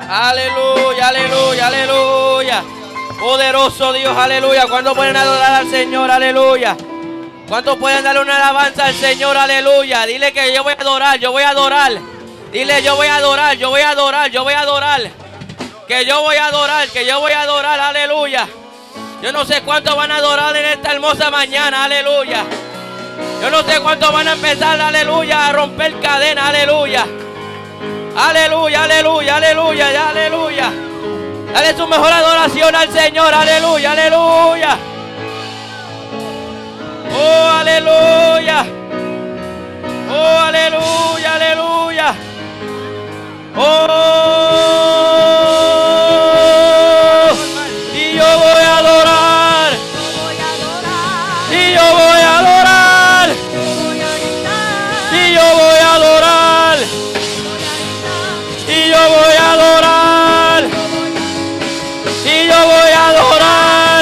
Aleluya, aleluya, aleluya. Poderoso Dios, aleluya. ¿Cuántos pueden adorar al Señor? Aleluya. ¿Cuántos pueden darle una alabanza al Señor? Aleluya. Dile que yo voy a adorar, yo voy a adorar. Dile yo voy a adorar, yo voy a adorar, yo voy a adorar. Que yo voy a adorar, que yo voy a adorar, aleluya. Yo no sé cuántos van a adorar en esta hermosa mañana, aleluya. Yo no sé cuántos van a empezar, aleluya, a romper cadenas, aleluya. Aleluya, aleluya, aleluya, ya, aleluya. Dale su mejor adoración al Señor, aleluya, aleluya. Oh, aleluya. Oh, aleluya, aleluya. Oh, y yo voy a adorar. Y yo voy a adorar. Y yo voy a adorar. Y yo voy a adorar. Y yo voy a adorar.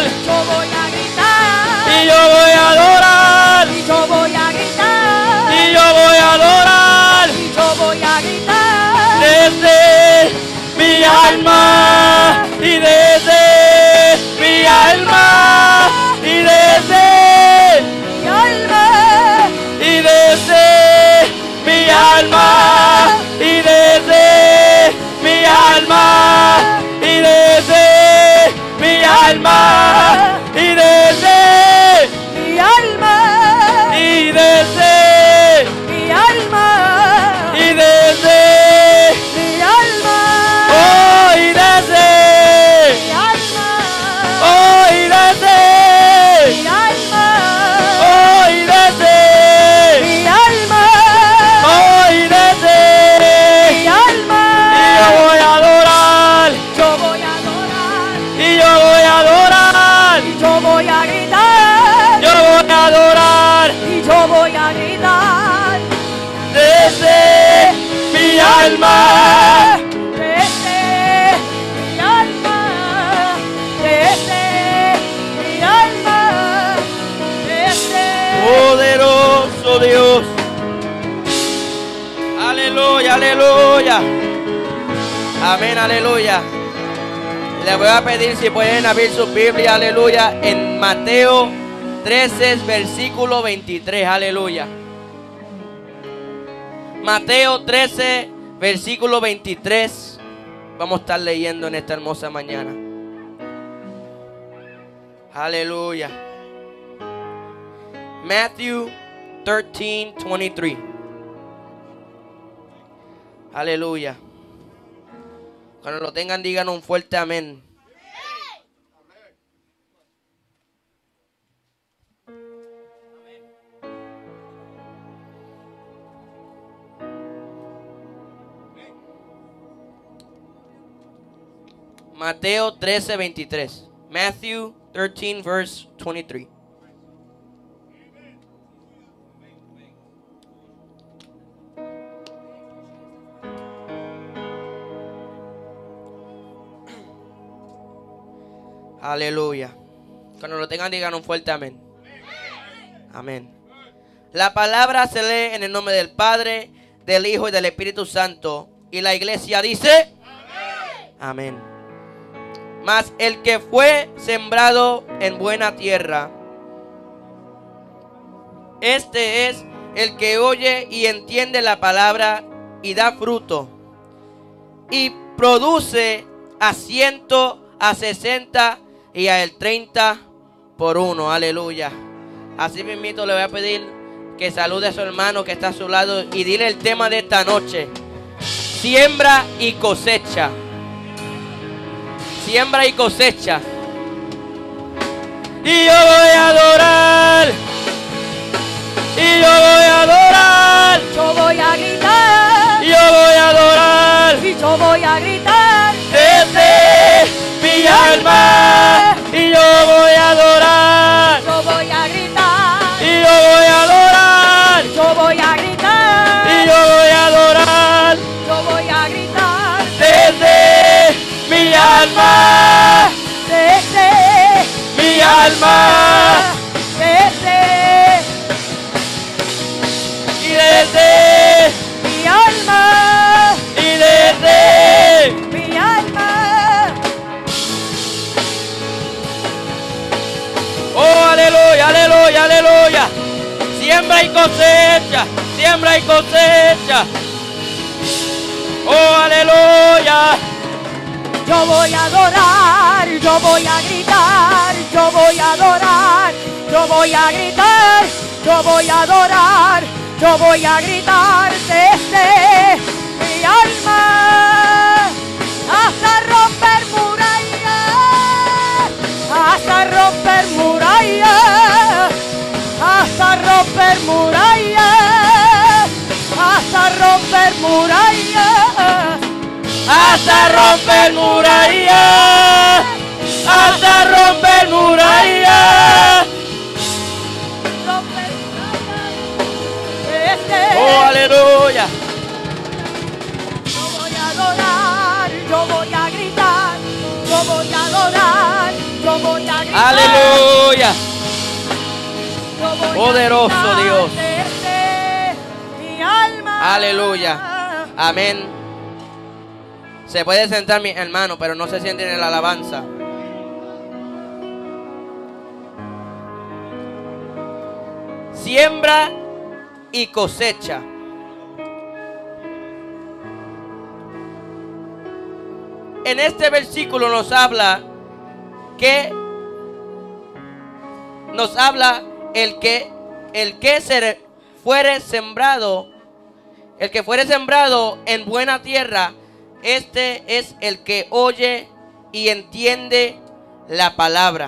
Y yo voy a adorar. Y yo voy a gritar. Y yo voy a adorar. Y yo voy a gritar. Desde mi alma. Y desde mi alma. Y desde Mi alma. y desde mi alma. Y desde mi alma. Y desde mi alma. Y desde Mi alma. y desde Mi alma. y desde Mi alma. oh y desde Mi alma. oh y desde Mi alma. oh y desde Mi alma. oh y desde Mi alma. y yo voy a adorar Yo voy a adorar. y yo voy a adorar Y yo voy a gritar. yo voy a adorar Y yo voy a gritar. desde mi alma. Desde mi alma. Desde mi alma. Desde Poderoso Dios. Aleluya, aleluya. Amén, aleluya. Les voy a pedir si pueden abrir su Biblia, aleluya, en Mateo 13, versículo 23, aleluya. Mateo 13, versículo 23. Vamos a estar leyendo en esta hermosa mañana. Aleluya. Matthew 13, 23. Aleluya. Cuando lo tengan, digan un fuerte amén. Mateo 13, 23. Matthew 13, verse 23. Aleluya. Cuando lo tengan, digan un fuerte amén. Amén. La palabra se lee en el nombre del Padre, del Hijo y del Espíritu Santo. Y la iglesia dice: amén. Mas el que fue sembrado en buena tierra, este es el que oye y entiende la palabra y da fruto. Y produce a 100, a 60 y a el 30 por uno. Aleluya. Así mismito le voy a pedir que salude a su hermano que está a su lado y dile el tema de esta noche: siembra y cosecha. Siembra y cosecha. Y yo voy a adorar. Y yo voy a adorar. yo voy a gritar. Y yo voy a adorar. Y yo voy a gritar. Desde mi alma. Y yo voy a adorar. Yo voy a gritar. Y yo voy a adorar. Yo voy a gritar. Y yo voy a adorar. Yo voy a gritar. Desde mi alma. Desde Mi alma. desde Y desde mi alma. y desde Mi alma. siembra y cosecha. Oh, aleluya. Yo voy a adorar, yo voy a gritar, yo voy a adorar, yo voy a gritar, yo voy a adorar, yo voy a gritar desde mi alma hasta romper murallas, hasta romper murallas, hasta romper murallas, hasta romper murallas. Hasta romper murallas, hasta romper murallas. Romper murallas. Oh, aleluya. Yo voy a adorar, yo voy a gritar, yo voy a adorar, yo voy a gritar. Aleluya. Yo voy a Poderoso gritar Dios. desde mi alma. Aleluya. Amén. Se puede sentar mi hermano, pero no se sienten en la alabanza. Siembra y cosecha. En este versículo nos habla el que fuere sembrado, el que fuere sembrado en buena tierra. Este es el que oye y entiende la palabra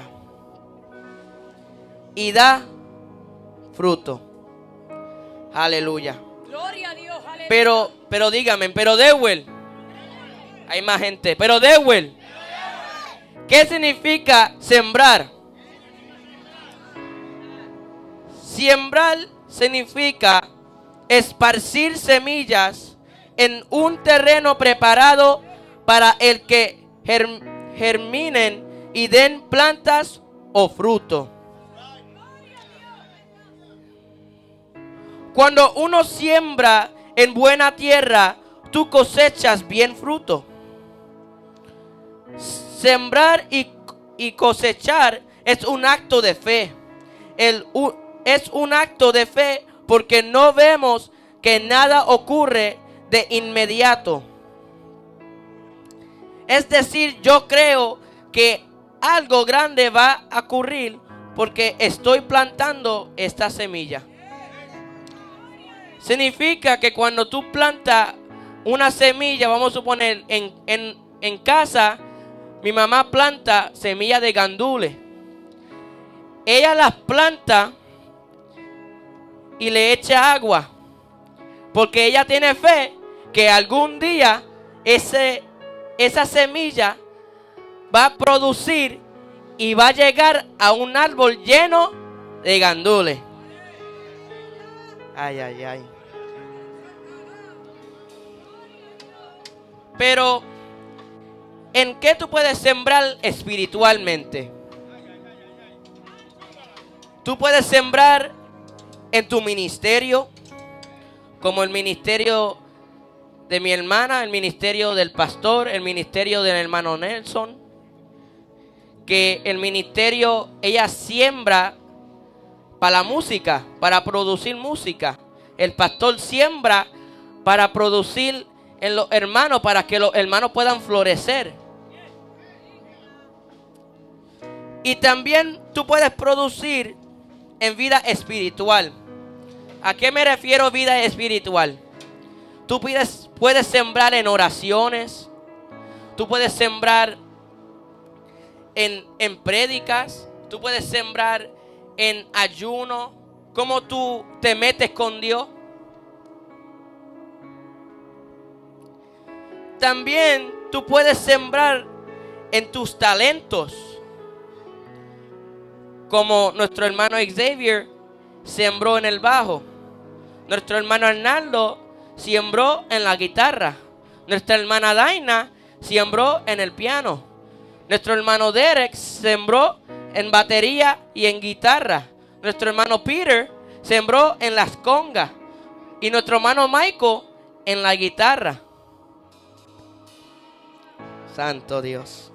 y da fruto. Aleluya. Gloria a Dios, aleluya. Pero dígame, pero Dewell, hay más gente, pero Dewell, ¿qué significa sembrar? Sembrar significa esparcir semillas en un terreno preparado para el que germinen y den plantas o fruto. Cuando uno siembra en buena tierra, tú cosechas bien fruto. Sembrar y cosechar es un acto de fe. Es un acto de fe porque no vemos que nada ocurre de inmediato. Es decir, yo creo que algo grande va a ocurrir porque estoy plantando esta semilla. Significa que cuando tú plantas una semilla, vamos a suponer en casa, mi mamá planta semillas de gandules. Ella las planta y le echa agua, porque ella tiene fe que algún día esa semilla va a producir y va a llegar a un árbol lleno de gandules. Ay, ay, ay. Pero, ¿en qué tú puedes sembrar espiritualmente? Tú puedes sembrar en tu ministerio, como el ministerio de mi hermana, el ministerio del pastor, el ministerio del hermano Nelson. Que el ministerio, ella siembra para la música, para producir música. El pastor siembra para producir en los hermanos, para que los hermanos puedan florecer. Y también tú puedes producir en vida espiritual. ¿A qué me refiero vida espiritual? Tú puedes sembrar en oraciones. Tú puedes sembrar en prédicas. Tú puedes sembrar en ayuno. ¿Cómo tú te metes con Dios? También tú puedes sembrar en tus talentos. Como nuestro hermano Xavier sembró en el bajo. Nuestro hermano Arnaldo sembró en la guitarra. Nuestra hermana Daina sembró en el piano. Nuestro hermano Derek sembró en batería y en guitarra. Nuestro hermano Peter sembró en las congas. Y nuestro hermano Michael en la guitarra. Santo Dios.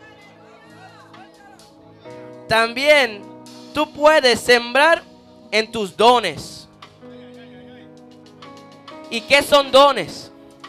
También tú puedes sembrar en tus dones. ¿Y qué son dones?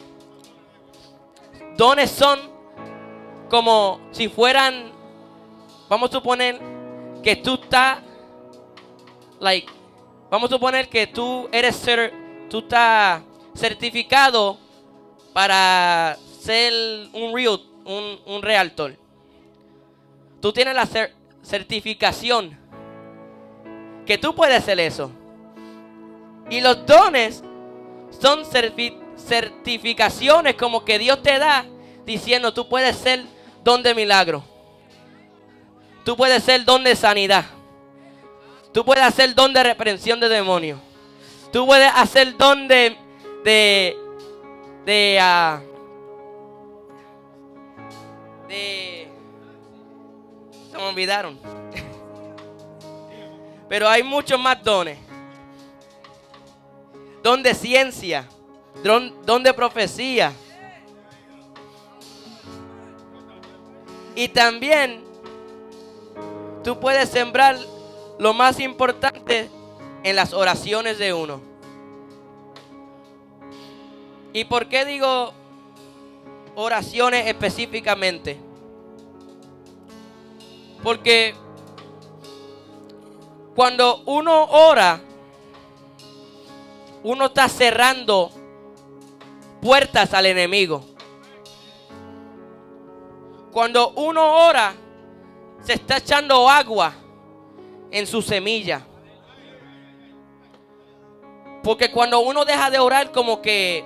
Dones son como si fueran, vamos a suponer que tú estás, vamos a suponer que tú estás certificado para ser un realtor. Tú tienes la certificación que tú puedes hacer eso. Y los dones son certificaciones como que Dios te da diciendo tú puedes ser don de milagro. Tú puedes ser don de sanidad. Tú puedes hacer don de reprensión de demonios. Tú puedes hacer don se me olvidaron. Pero hay muchos más dones. Don de ciencia, don de profecía. Y también tú puedes sembrar lo más importante en las oraciones de uno. ¿Y por qué digo oraciones específicamente? Porque cuando uno ora, uno está cerrando puertas al enemigo. Cuando uno ora, se está echando agua en su semilla. Porque cuando uno deja de orar, como que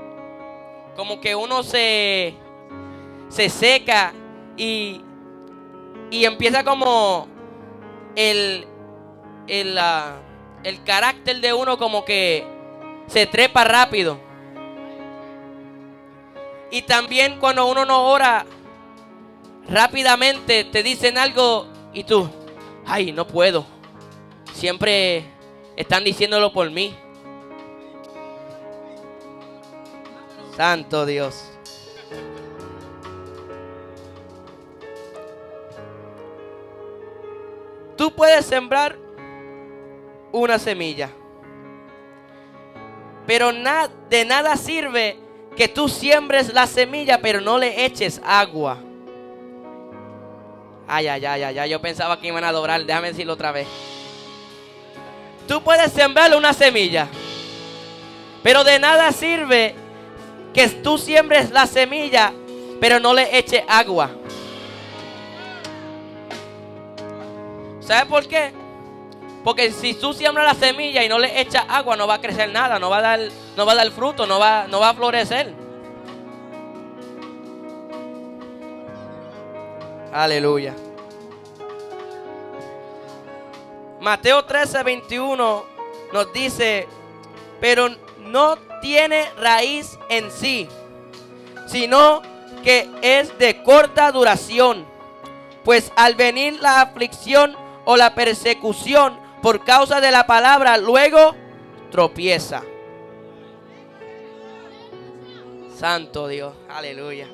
uno se seca y empieza como el carácter de uno como que se trepa rápido. Y también cuando uno no ora, rápidamente te dicen algo y tú, ay, no puedo. Siempre están diciéndolo por mí. Santo Dios. Tú puedes sembrar una semilla, pero de nada sirve que tú siembres la semilla pero no le eches agua. Ay, yo pensaba que iban a adorar. Déjame decirlo otra vez. Tú puedes sembrar una semilla, pero de nada sirve que tú siembres la semilla pero no le eches agua. ¿Sabes por qué? Porque si tú siembras la semilla y no le echas agua, no va a crecer nada, no va a dar fruto, no va a florecer. Aleluya. Mateo 13:21 nos dice, pero no tiene raíz en sí, sino que es de corta duración. Pues al venir la aflicción o la persecución por causa de la palabra, luego tropieza. Santo Dios, aleluya.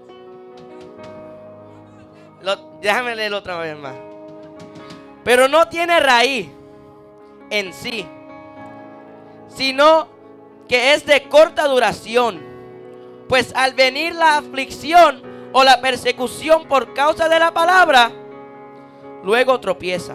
Déjame leerlo otra vez más. Pero no tiene raíz en sí, sino que es de corta duración. Pues al venir la aflicción o la persecución por causa de la palabra, luego tropieza.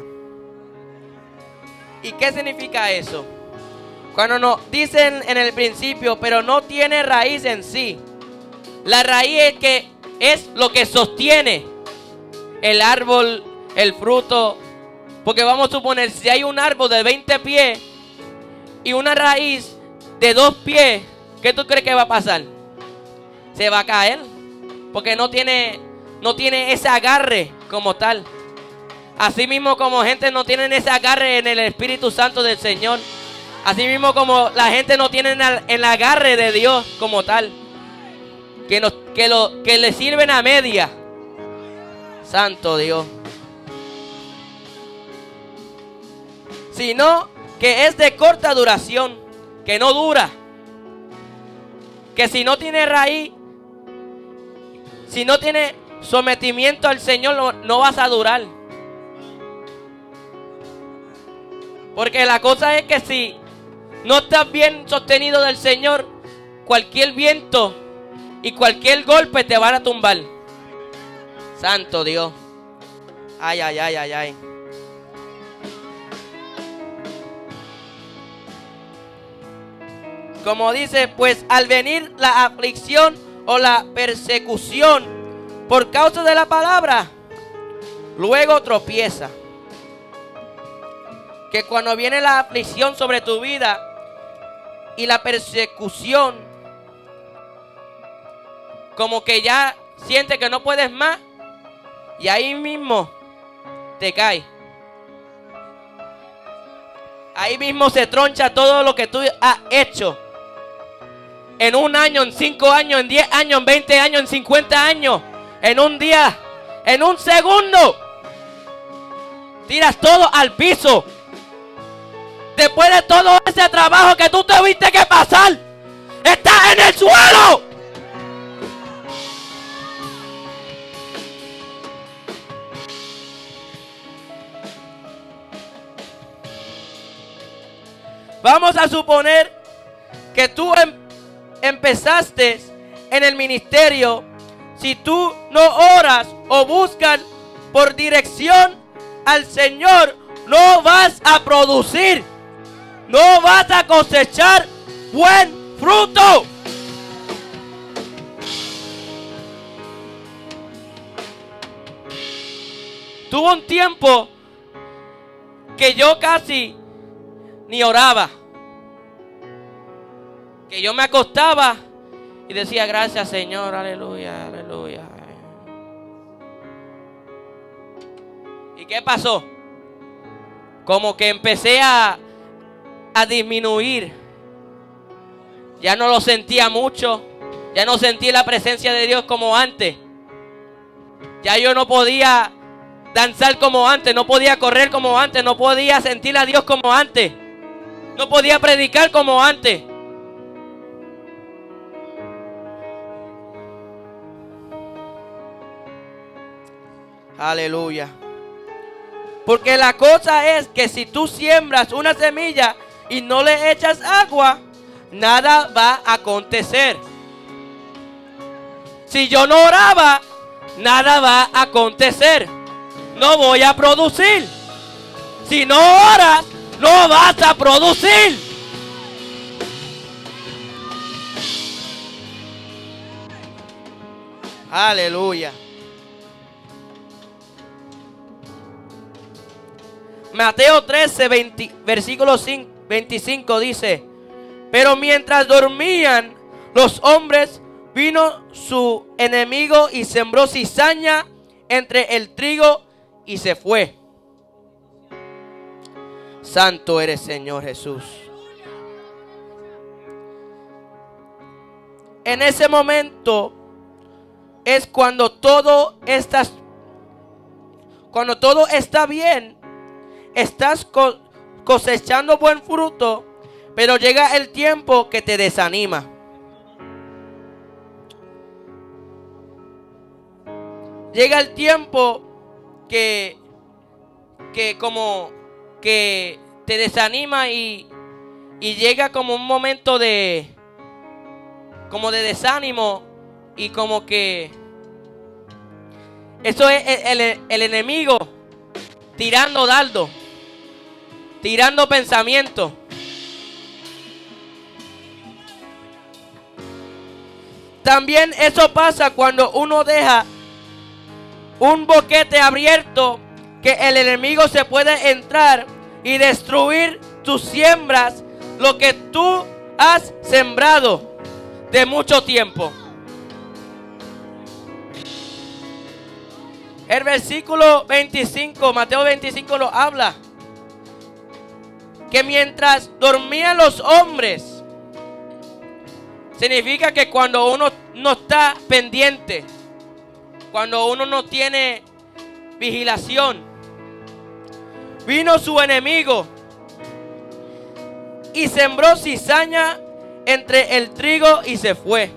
¿Y qué significa eso? Cuando nos dicen en el principio, pero no tiene raíz en sí. La raíz es lo que sostiene el árbol, el fruto. Porque vamos a suponer, si hay un árbol de 20 pies y una raíz de 2 pies, ¿qué tú crees que va a pasar? Se va a caer. Porque no tiene ese agarre como tal. Así mismo como gente no tiene ese agarre en el Espíritu Santo del Señor. Así mismo como la gente no tiene el agarre de Dios como tal. Que le sirven a media. Santo Dios. Sino que es de corta duración. Que no dura. Que si no tiene raíz, si no tiene sometimiento al Señor, no vas a durar. Porque la cosa es que si no estás bien sostenido del Señor, cualquier viento y cualquier golpe te van a tumbar. Santo Dios. Ay, ay, ay, ay, ay. Como dice, pues al venir la aflicción o la persecución por causa de la palabra, luego tropieza. Que cuando viene la aflicción sobre tu vida y la persecución, como que ya sientes que no puedes más, y ahí mismo te caes. Ahí mismo se troncha todo lo que tú has hecho. En un año, en 5 años, en 10 años, en 20 años, en 50 años, en un día, en un segundo. Tiras todo al piso. Después de todo ese trabajo que tú tuviste que pasar, estás en el suelo. Vamos a suponer que tú empezaste en el ministerio. Si tú no oras o buscas por dirección al Señor, no vas a producir, no vas a cosechar buen fruto. Tuvo un tiempo que yo casi ni oraba, que yo me acostaba y decía gracias Señor, aleluya, aleluya. ¿Y qué pasó? Como que empecé a disminuir. Ya no lo sentía mucho. Ya no sentí la presencia de Dios como antes. Ya yo no podía danzar como antes, no podía correr como antes, no podía sentir a Dios como antes, no podía predicar como antes. Aleluya. Porque la cosa es que si tú siembras una semilla y no le echas agua, nada va a acontecer. Si yo no oraba, nada va a acontecer. No voy a producir. Si no oras, no vas a producir. Aleluya. Mateo 13, versículo 25 dice: pero mientras dormían los hombres, vino su enemigo y sembró cizaña entre el trigo y se fue. Santo eres, Señor Jesús. En ese momento es cuando todo está bien, estás cosechando buen fruto, pero llega el tiempo que te desanima. Llega el tiempo que como que te desanima y llega como un momento de desánimo, y como que eso es el enemigo tirando dardo, tirando pensamientos. También eso pasa cuando uno deja un boquete abierto, que el enemigo se puede entrar y destruir tus siembras, lo que tú has sembrado de mucho tiempo. El versículo 25, Mateo 25 lo habla, que mientras dormían los hombres, significa que cuando uno no está pendiente, cuando uno no tiene vigilación, vino su enemigo y sembró cizaña entre el trigo y se fue.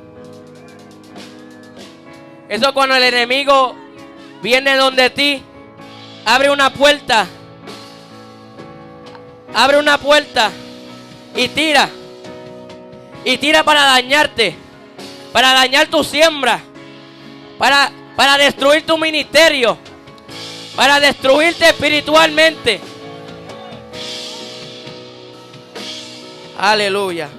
Eso cuando el enemigo viene donde ti, abre una puerta y tira. y tira para dañarte, para dañar tu siembra, para destruir tu ministerio, para destruirte espiritualmente. Aleluya.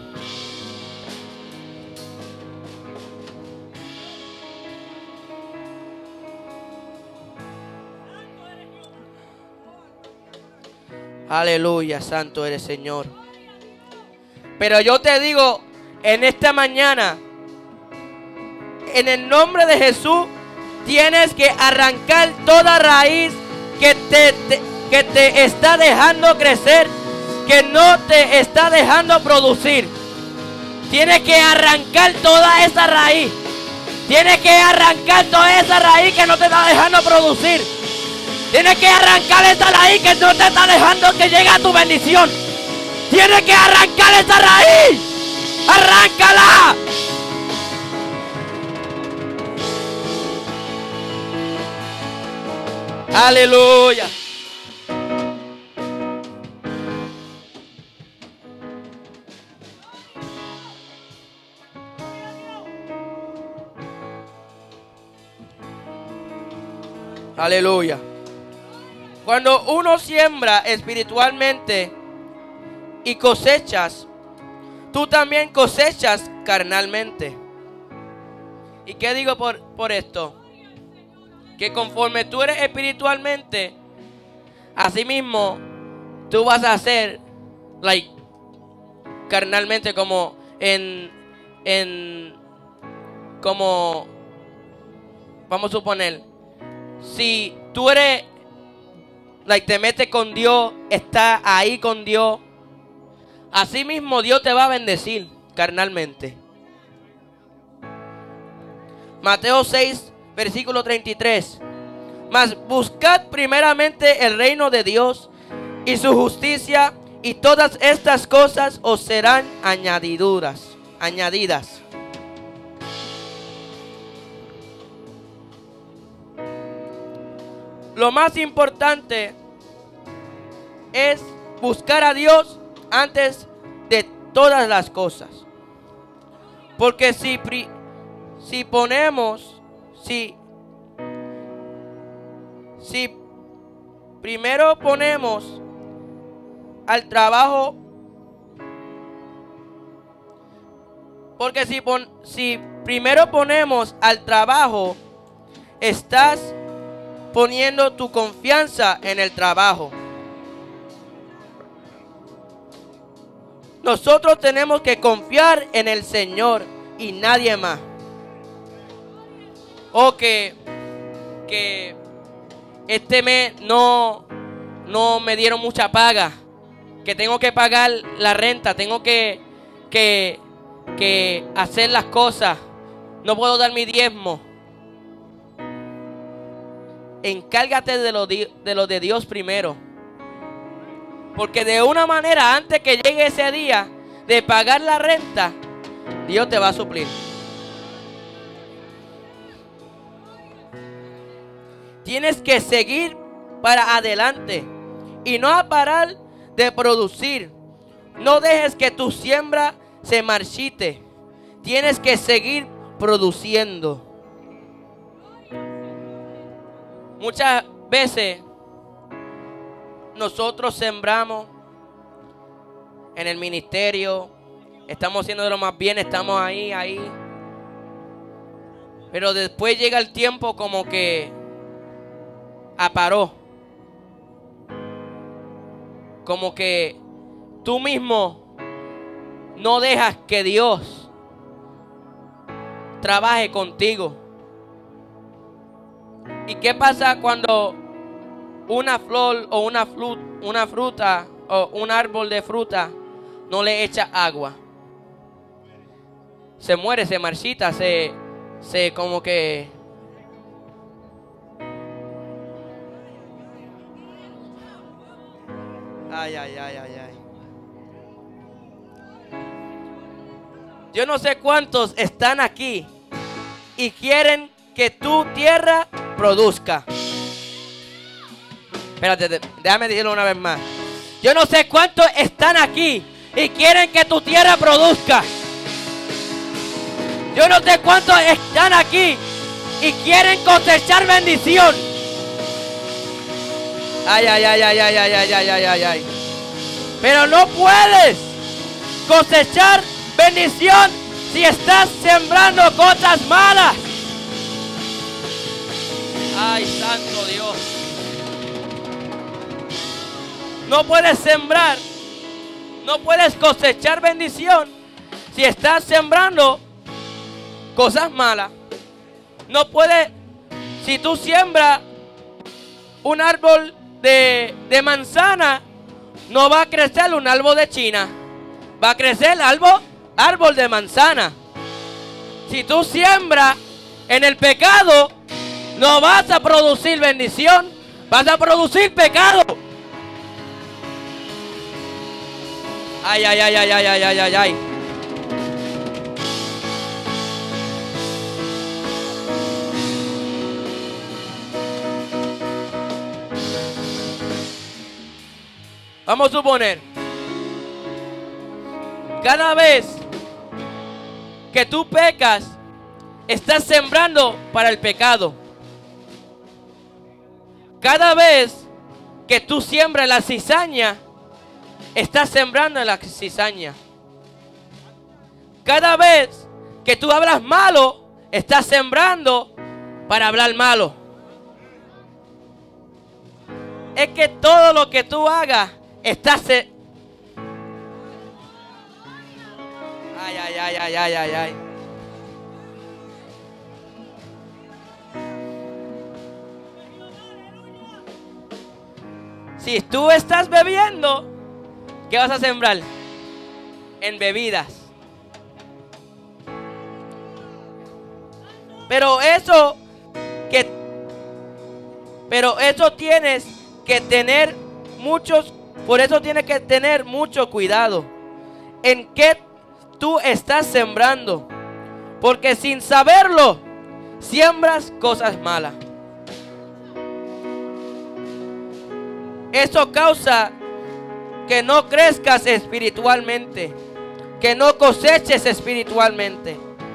Aleluya, santo eres, Señor. Pero yo te digo en esta mañana, en el nombre de Jesús, tienes que arrancar toda raíz que te está dejando crecer, que no te está dejando producir. Tienes que arrancar toda esa raíz. Tienes que arrancar toda esa raíz que no te está dejando producir. Tienes que arrancar esa raíz que no te está dejando que llegue a tu bendición. Tienes que arrancar esa raíz. ¡Arráncala! Aleluya. Aleluya. Cuando uno siembra espiritualmente y cosechas, tú también cosechas carnalmente. ¿Y qué digo por esto? Que conforme tú eres espiritualmente, así mismo tú vas a hacer carnalmente, como como vamos a suponer, si tú eres te metes con Dios, estás ahí con Dios, así mismo Dios te va a bendecir carnalmente. Mateo 6, versículo 33. Mas buscad primeramente el reino de Dios y su justicia, y todas estas cosas os serán añadidas. Lo más importante es buscar a Dios antes de todas las cosas. Porque si primero ponemos al trabajo, porque si primero ponemos al trabajo, estás poniendo tu confianza en el trabajo. Nosotros tenemos que confiar en el Señor y nadie más. O que este mes no me dieron mucha paga, que tengo que pagar la renta, tengo que hacer las cosas, no puedo dar mi diezmo. Encárgate de lo de Dios primero. Porque de una manera, antes que llegue ese día de pagar la renta, Dios te va a suplir. Tienes que seguir para adelante y no parar de producir. No dejes que tu siembra se marchite. Tienes que seguir produciendo. Muchas veces nosotros sembramos en el ministerio, estamos haciendo de lo más bien, estamos ahí. Pero después llega el tiempo como que aparó. Como que tú mismo no dejas que Dios trabaje contigo. ¿Y qué pasa cuando una flor o una fruta o un árbol de fruta no le echa agua? Se muere, se marchita, se como que... Ay. Yo no sé cuántos están aquí y quieren que tu tierra produzca. Espérate, déjame decirlo una vez más. Yo no sé cuántos están aquí y quieren que tu tierra produzca. Yo no sé cuántos están aquí y quieren cosechar bendición. Ay, ay, ay, ay, ay, ay, ay, ay, ay, ay, ay. Pero no puedes cosechar bendición si estás sembrando cosas malas. Ay, santo Dios. No puedes sembrar, no puedes cosechar bendición si estás sembrando cosas malas. No puedes, si tú siembras un árbol de manzana, no va a crecer un árbol de China, va a crecer árbol de manzana. Si tú siembras en el pecado, no vas a producir bendición, vas a producir pecado. Ay, ay, ay, ay, ay, ay, ay, ay, ay. Vamos a suponer, cada vez que tú pecas, estás sembrando para el pecado. Cada vez que tú siembras la cizaña, estás sembrando en la cizaña. Cada vez que tú hablas malo, estás sembrando para hablar malo. Es que todo lo que tú hagas, estás... Ay, ay, ay, ay, ay, ay, ay. Si tú estás bebiendo, ¿qué vas a sembrar? En bebidas. Pero eso tienes que tener por eso tienes que tener mucho cuidado en qué tú estás sembrando. Porque sin saberlo, siembras cosas malas. Eso causa que no crezcas espiritualmente, que no coseches espiritualmente.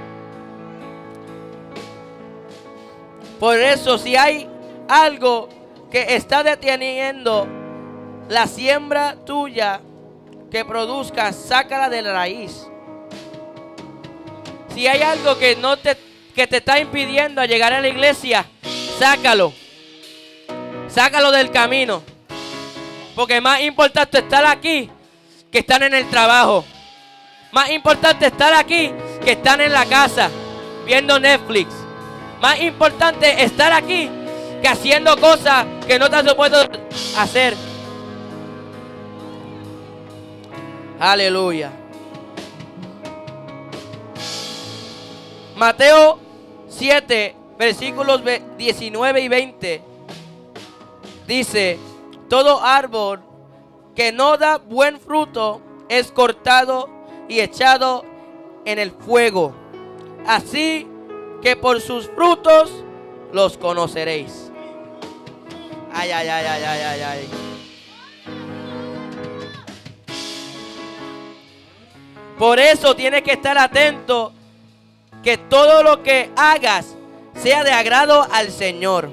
Por eso, si hay algo que está deteniendo la siembra tuya que produzcas, sácala de la raíz. Si hay algo que te está impidiendo a llegar a la iglesia, sácalo. Sácalo del camino. Porque es más importante estar aquí que estar en el trabajo. Más importante estar aquí que estar en la casa viendo Netflix. Más importante estar aquí que haciendo cosas que no te supuesto hacer. Aleluya. Mateo 7, versículos 19 y 20 dice: todo árbol que no da buen fruto es cortado y echado en el fuego. Así que por sus frutos los conoceréis. Ay, ay, ay, ay, ay, ay, ay. Por eso tienes que estar atento que todo lo que hagas sea de agrado al Señor.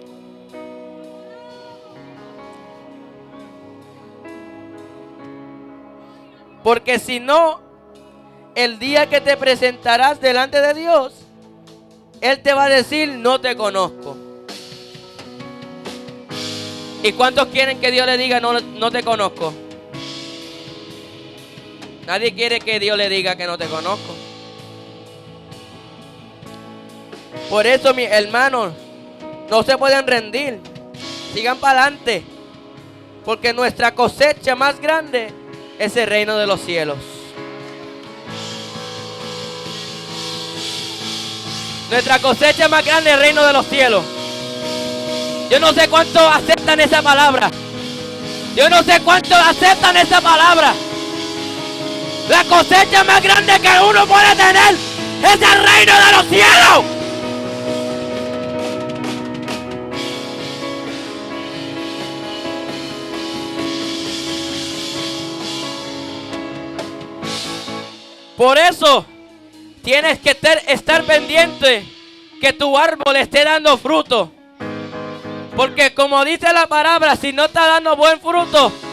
Porque si no, el día que te presentarás delante de Dios, Él te va a decir: no te conozco. ¿Y cuántos quieren que Dios le diga: no te conozco? Nadie quiere que Dios le diga que no te conozco. Por eso, mis hermanos, no se pueden rendir. Sigan para adelante. Porque nuestra cosecha más grande es el reino de los cielos. Nuestra cosecha más grande es el reino de los cielos. Yo no sé cuántos aceptan esa palabra. Yo no sé cuántos aceptan esa palabra. La cosecha más grande que uno puede tener es el reino de los cielos. Por eso, tienes que estar pendiente que tu árbol esté dando fruto. Porque como dice la palabra, si no está dando buen fruto,